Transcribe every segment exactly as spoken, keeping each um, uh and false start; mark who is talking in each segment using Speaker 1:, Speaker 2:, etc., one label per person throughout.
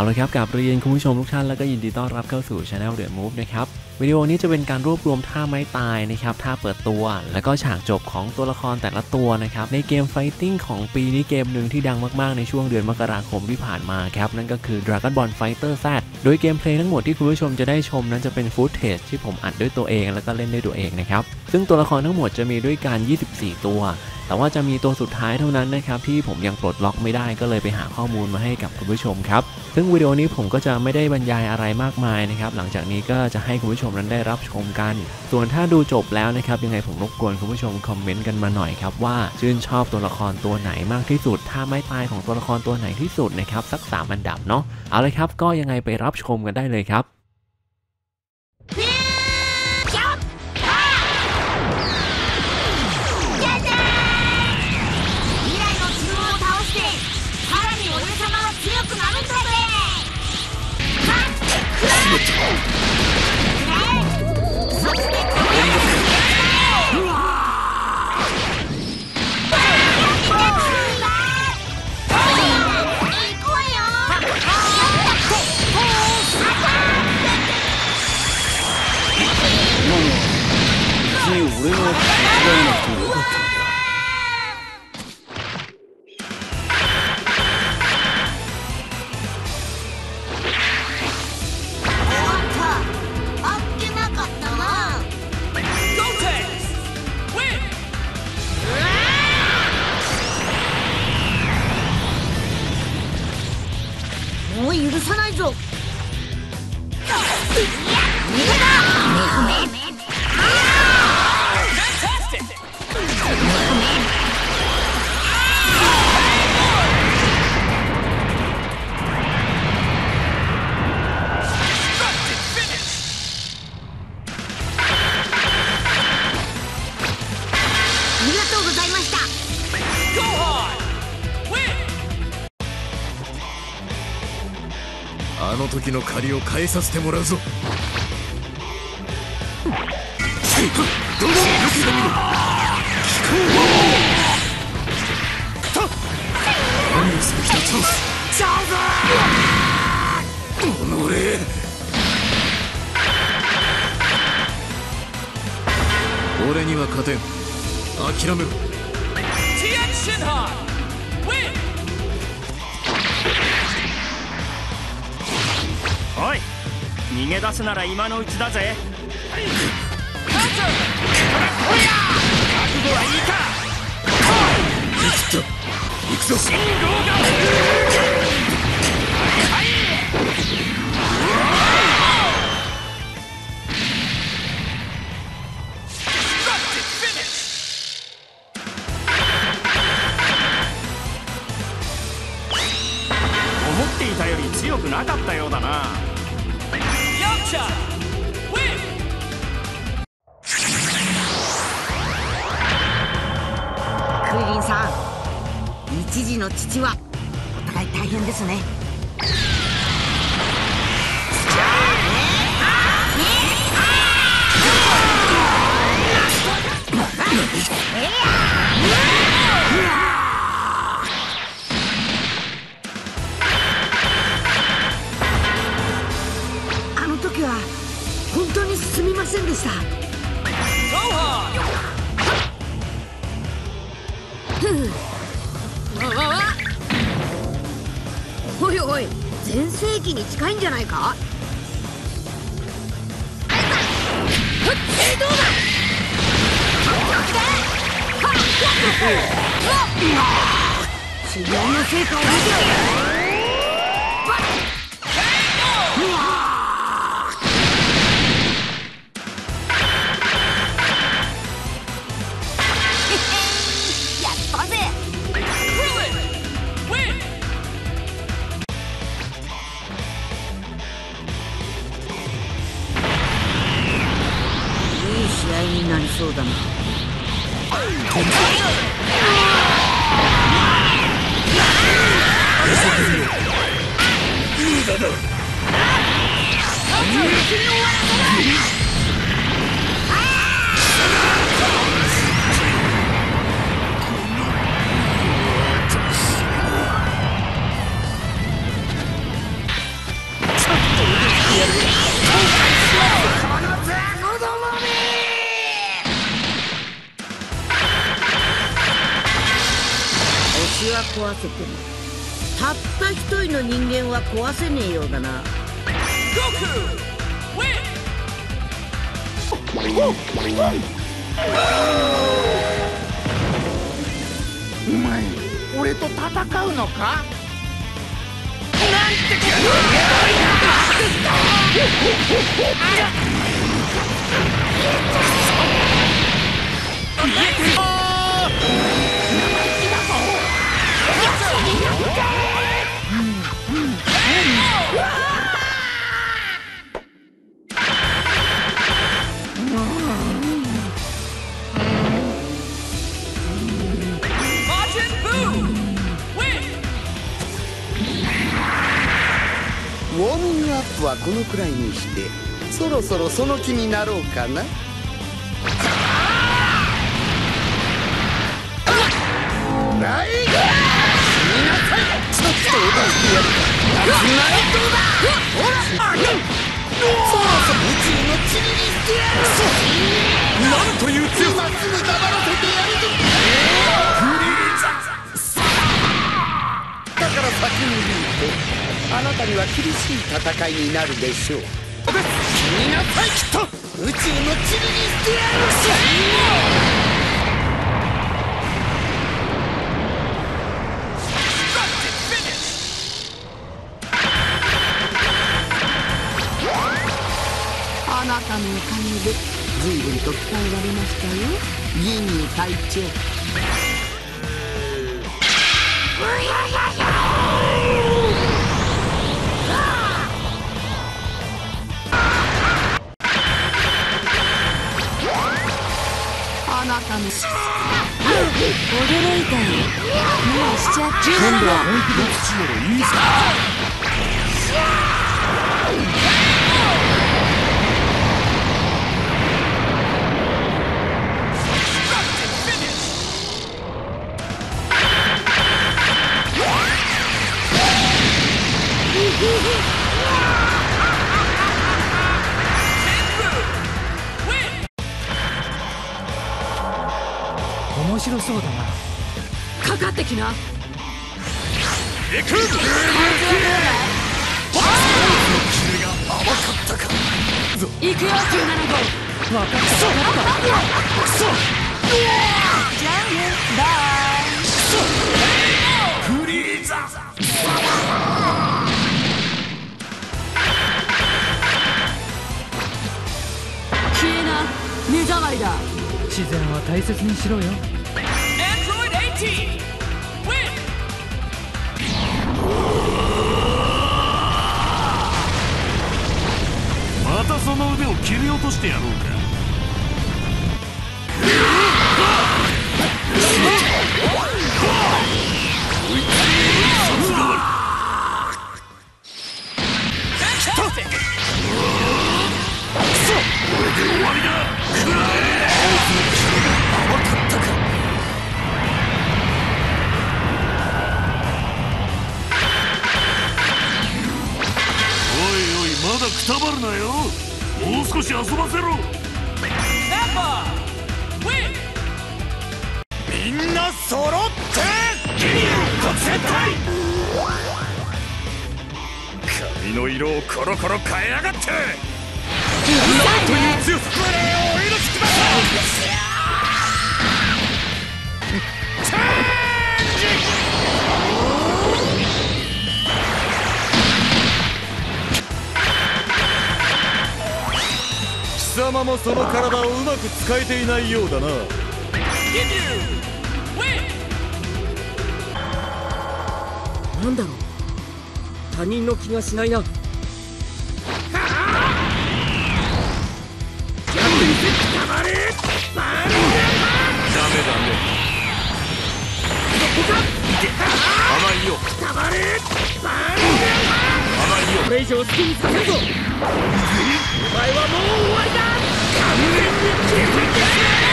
Speaker 1: เอาละครับกับเรียนคุณผู้ชมทุกท่านแล้วก็ยินดีต้อนรับเข้าสู่ Channel The Move นะครับวิดีโอนี้จะเป็นการรวบรวมท่าไม้ตายนะครับท่าเปิดตัวแล้วก็ฉากจบของตัวละครแต่ละตัวนะครับในเกมไฟติ้งของปีนี้เกมหนึ่งที่ดังมากๆในช่วงเดือนมกราคมที่ผ่านมาครับนั่นก็คือ Dragon Ball Fighter Z โดยเกมเพลย์ทั้งหมดที่คุณผู้ชมจะได้ชมนั้นจะเป็นฟุตเทจที่ผมอัดด้วยตัวเองแล้วก็เล่นด้วยตัวเองนะครับซึ่งตัวละครทั้งหมดจะมีด้วยกันยี่สิบสี่ตัวแต่ว่าจะมีตัวสุดท้ายเท่านั้นนะครับที่ผมยังปลดล็อกไม่ได้ก็เลยไปหาข้อมูลมาให้กับคุณผู้ชมครับซึ่งวิดีโอนี้ผมก็จะไม่ได้บรรยายอะไรมากมายนะครับหลังจากนี้ก็จะให้คุณผู้ชมนั้นได้รับชมกันส่วนถ้าดูจบแล้วนะครับยังไงผมรบกวนคุณผู้ชมคอมเมนต์กันมาหน่อยครับว่าชื่นชอบตัวละครตัวไหนมากที่สุดท่าไม้ตายของตัวละครตัวไหนที่สุดนะครับสักสามอันดับเนาะเอาเลยครับก็ยังไงไปรับชมกันได้เลยครับ
Speaker 2: 許さないぞ。
Speaker 3: あの時の借りを返させてもらうぞ。どうもよく見ろ。聞こう。何をする気だチャンス。チャンス。おのれ。俺には勝てん。諦めろ。
Speaker 4: おい、逃げ出すなら今のうちだぜ。覚悟はいいか。
Speaker 3: 行くぞ。行くぞ。
Speaker 4: 信号が。はい。思っていたより強くなかったようだな。
Speaker 2: クリリンさん、一児の父はお互い大変ですね。あの時は本当にすみませんでした。おいおい、全盛期に近いんじゃないか。修行の成果を見てやる。試合になりそうだな。 壊せてもたった一人の人間は壊せねえようだな。
Speaker 3: お前俺と戦うのか。
Speaker 5: ウォーミングアップはこのくらいにしてそろそろその気になろうかな。ライガー死になさい。ちょっと脅してやるか。ナイトだ。ほらそろそろ宇宙の塵にしてやる。なんという強さ。今すぐ黙らせてやるぞ。フリーザだから先に言うとあなたには厳しい戦いになるでしょう。死になさい。きっと宇宙の塵にしてやる。
Speaker 2: あなたのおかげで随分と鍛えられましたよ、ギニー隊長。あなたの驚いたよ。もうしちゃって今度は本気で土よりいいさ。
Speaker 3: 面白そうだな。
Speaker 2: かかってきな。
Speaker 3: 行く。
Speaker 2: 行くよきゅうななご。
Speaker 3: 分かった分かった。クソ。
Speaker 2: じゃあねバイ。
Speaker 3: フリーザ。
Speaker 2: 消えな、目障りだ。
Speaker 3: 自然は大切にしろよ。またその腕を切り落としてやろうか。これで終わりだ。まだくたばるなよ。もう少し遊ばせろ。みんな揃ってギニュー特戦隊。髪の色をコロコロ変えやがって。なんという強さ。プレーをお許しください。チェンジ。貴様もその体をうまく使えていないようだな。
Speaker 6: なんだろう、他人の気がしないな。ダ
Speaker 3: メだね。甘いよ。甘いよ。
Speaker 6: これ以上好きにさせるぞ。お前はもう終わりだ。完全に消えてし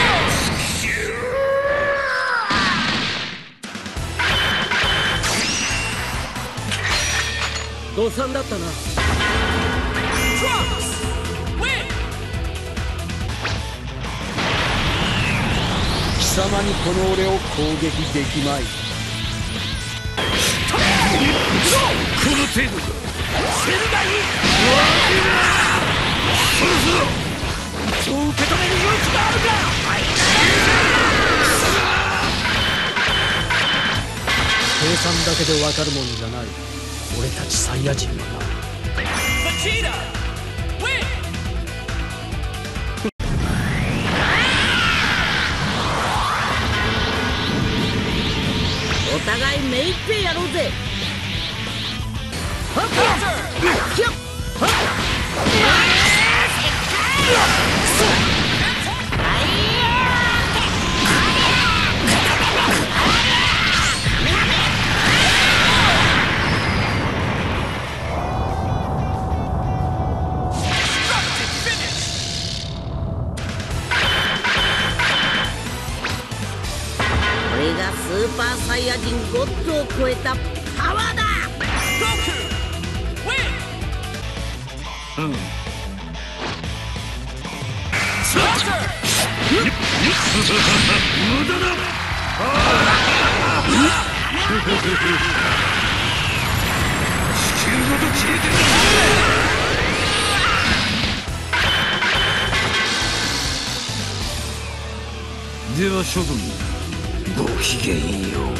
Speaker 6: まえよ。誤算だったな。
Speaker 5: 貴様にこの俺を攻撃できまい。
Speaker 3: 程度か。
Speaker 5: セルがいい。
Speaker 3: そろそろ
Speaker 5: そう受け止める勇気があるか。計算だけで分かるもんじゃない。俺たちサイヤ人はな。お互い目いっぺいやろうぜ。これがスーパーサイヤ人ゴッドを超えたパワーだ。
Speaker 3: うん。無駄だ。地球ごと消えてる。では諸君、ごきげんよう。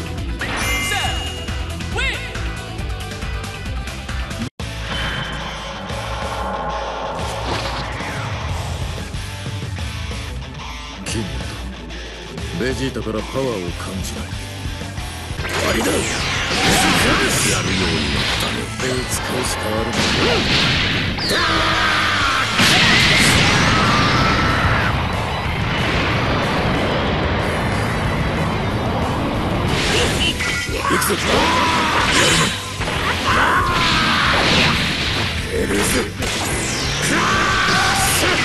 Speaker 3: キングとベジータからパワーを感じない。終わりだ。やるようになったね。手を使うしかあるまい。行くぞ。エルズクラッシュ。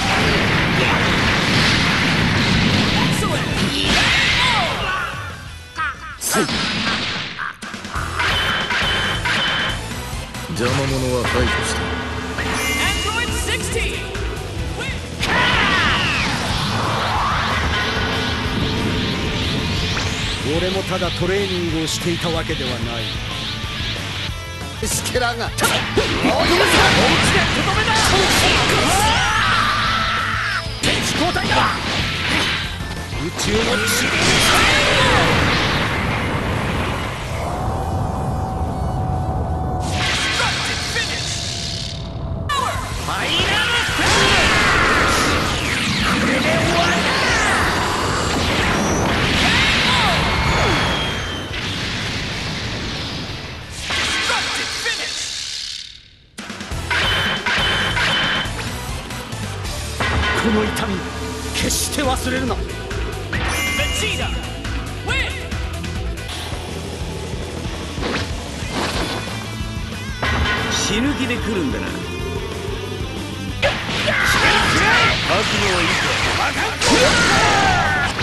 Speaker 3: 邪魔者は排除した。
Speaker 5: 俺もただトレーニングをしていたわけではない。スケラが本気でとどめだ。敵交代だ。宇宙の地この痛み決して忘れるな。死ぬ気で来るんだな。覚悟はいいか。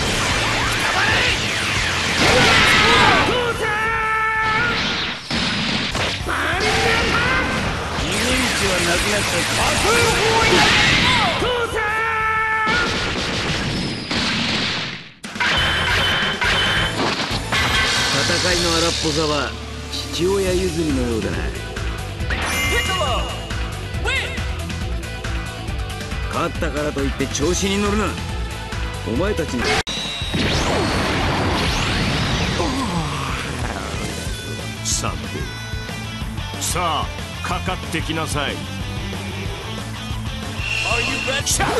Speaker 5: 逃げ道はなくなった。戦いの荒っぽさは父親譲りのようだな。勝ったからといって調子に乗るな。お前たちに
Speaker 4: さてさあかかってきなさい。なかなか頑張った。じゃ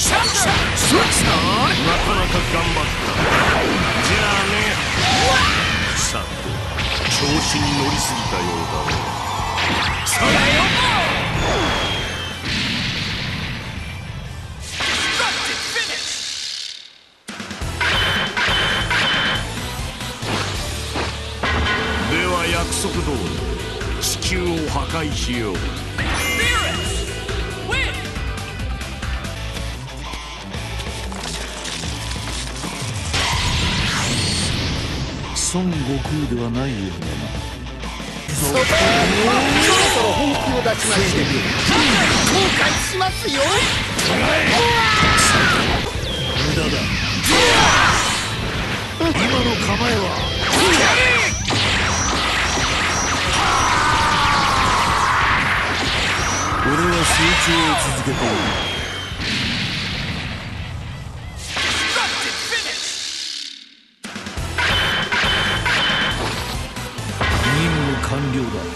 Speaker 4: あね。さて調子に乗りすぎたようだね。それよ。では約束通り地球を破壊しよう。孫悟空ではないようだな。そろそろ本気を出しまして後悔しますよ。無駄だ。今の構えは中を続けている。任務完了だ。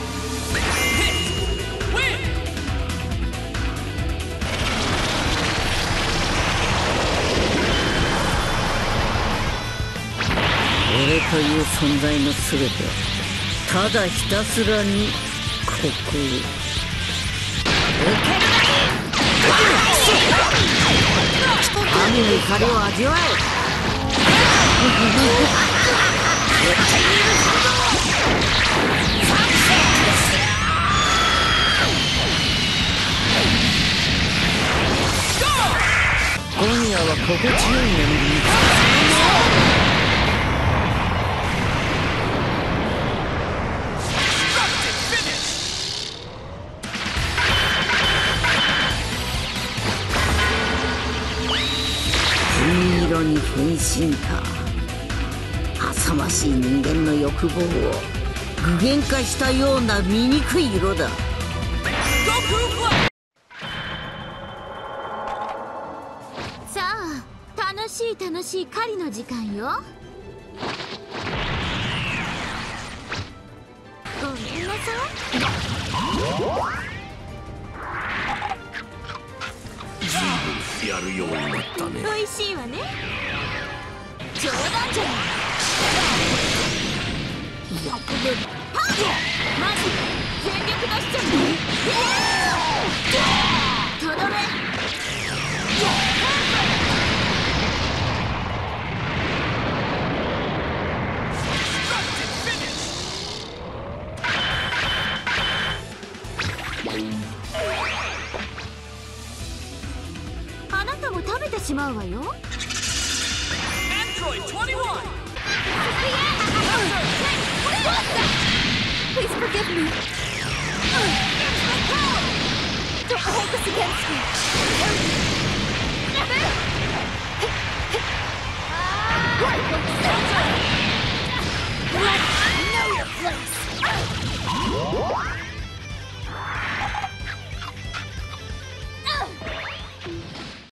Speaker 2: 俺という存在の全てただひたすらにここを受けるだけ神の怒りを味わえ。今夜は心地よい眠りにつく。金色に変身か。浅ましい人間の欲望を具現化したような醜い色だ。
Speaker 7: さあ、楽しい楽しい狩りの時間よ。ごめんなさ
Speaker 4: い。やるようになったね。
Speaker 7: い。美味しいわね。冗談じゃない。パンマジ全力出しちゃうね。とどめ。あなたも食べてしまうわよ。Please forgive me. Don't hold this against me.